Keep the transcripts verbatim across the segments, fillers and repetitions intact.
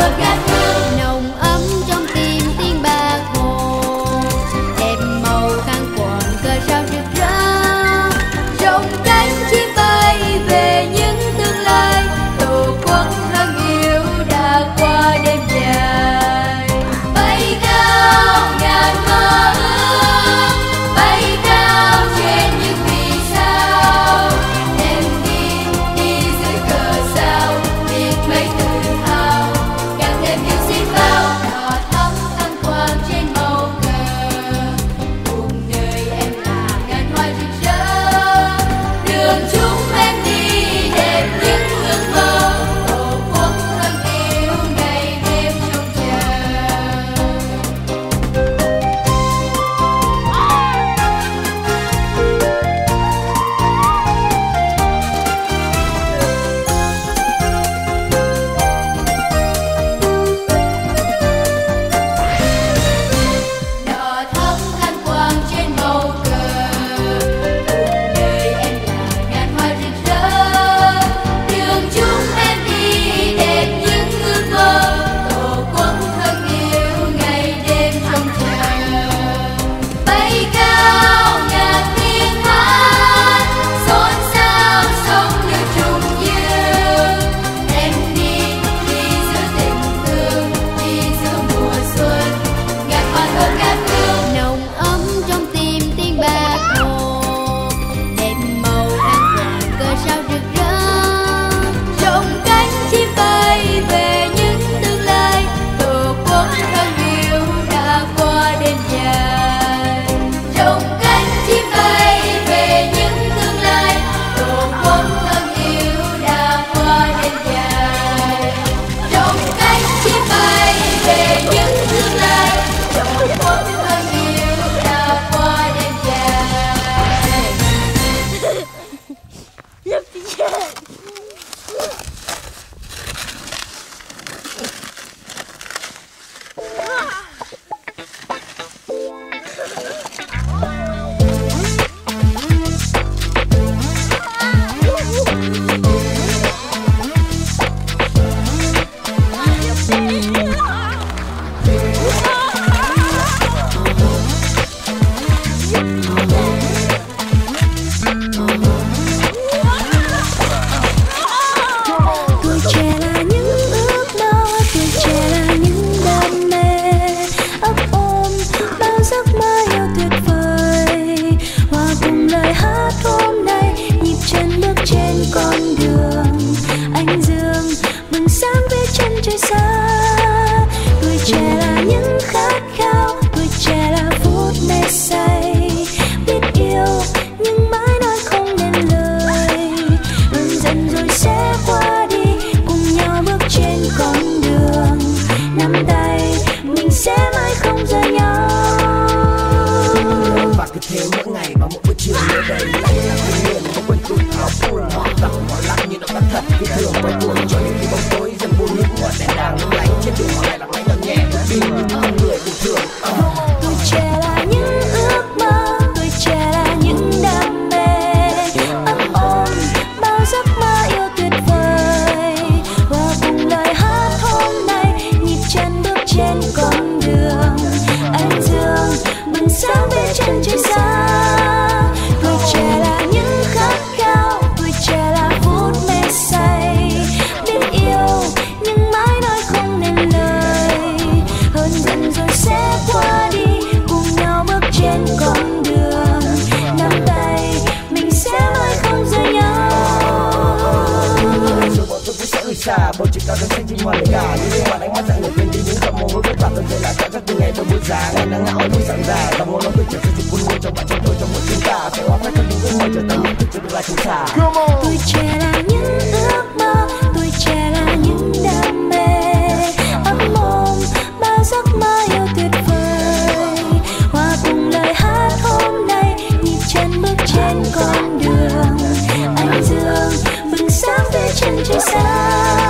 xa bầu trời cao đang xanh chinh hoa đầy cả những đêm mà ánh mắt dạng người quên đi những giọt mồ hôi vất vả tôi thấy là cả các từng ngày tôi buổi sáng ngày nắng ngạo núi sáng già dòng mồ hôi tôi trở thành buồn ngôi cho bạn trong tôi trong một chúng ta sẽ hóa cách cho những ước mơ trở thành những thực sự tương lai không xa. Tuổi trẻ là những ước mơ, tuổi trẻ là những đam mê ấp mộng bao giấc mơ yêu tuyệt vời, hòa cùng lời hát hôm nay nhịp chân bước trên con đường anh dương bừng sáng về chân trời xa.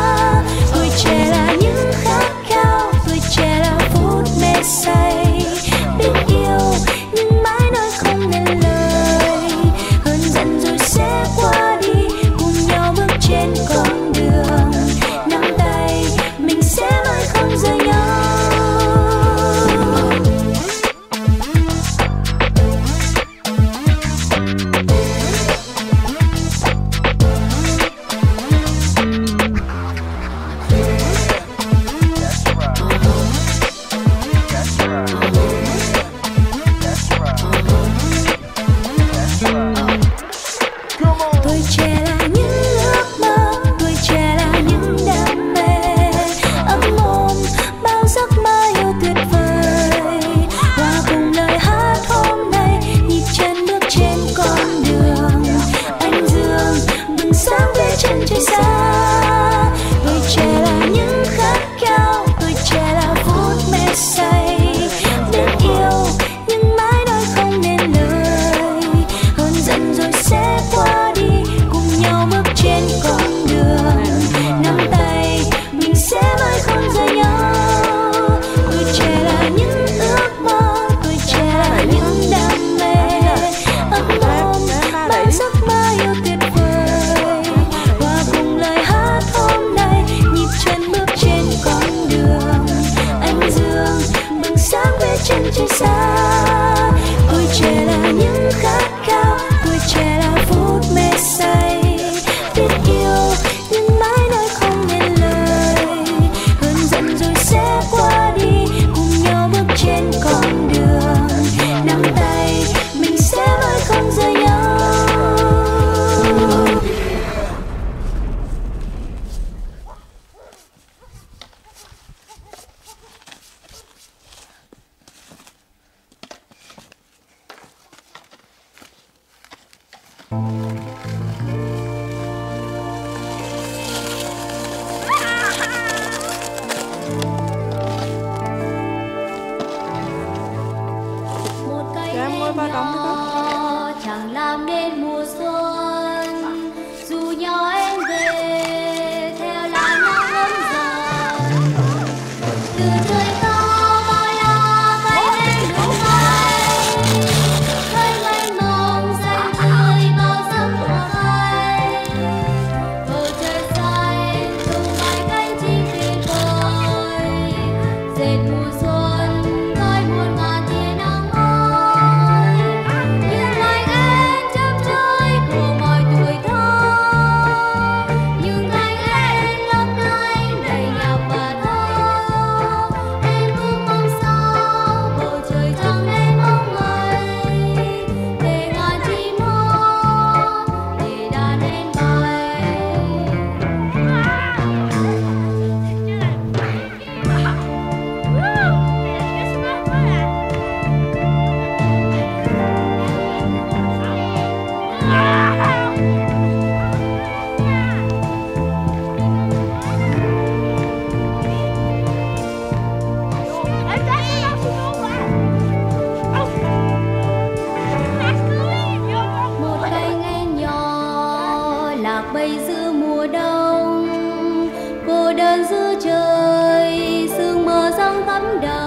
Tuổi trẻ là những khát khao, tuổi trẻ là phút mê say, biết yêu nhưng mãi nói không nên lời, hơn dần rồi sẽ qua đi cùng nhau bước trên con đường không rời nhau. Tuổi trẻ là những ước mơ, tuổi trẻ là những đam mê, ấp ôm bao giấc mơ yêu tuyệt vời. Hòa cùng lời hát hôm nay, nhịp chân bước trên con đường. Ánh dương bừng sáng về chân trời xa. Tuổi trẻ là những khát khao, tuổi trẻ là phút mê say. Biết yêu nhưng mãi nói không nên lời, cơn giận rồi sẽ qua đi, cùng nhau bước trên con đường. Nắm tay mình sẽ mãi không rời nhau. Một cây nến nhỏ chẳng làm nên mùa xuân, dù nhỏ em về theo lá nắng ấm dần. Từ trời cao bao la cây nến đu bay, khơi mênh mông xanh tươi bao giấc mơ hay. Bầu trời xanh tung bay cánh chim tuyệt vời, dệt mùa xuân gói muôn ngàn tia nắng ơi. Những ngày em chớp chơi của mọi tuổi thơ, những ngày em lấp lánh đầy nhạc và thơ. Em cũng mong sao bầu trời trăng lên bóng mây, để ngàn chim hót, để đàn én bay. Một cây nến nhỏ lạc bay giữa mùa đông, cô đơn giữa trời sương mờ giăng tắm đầu.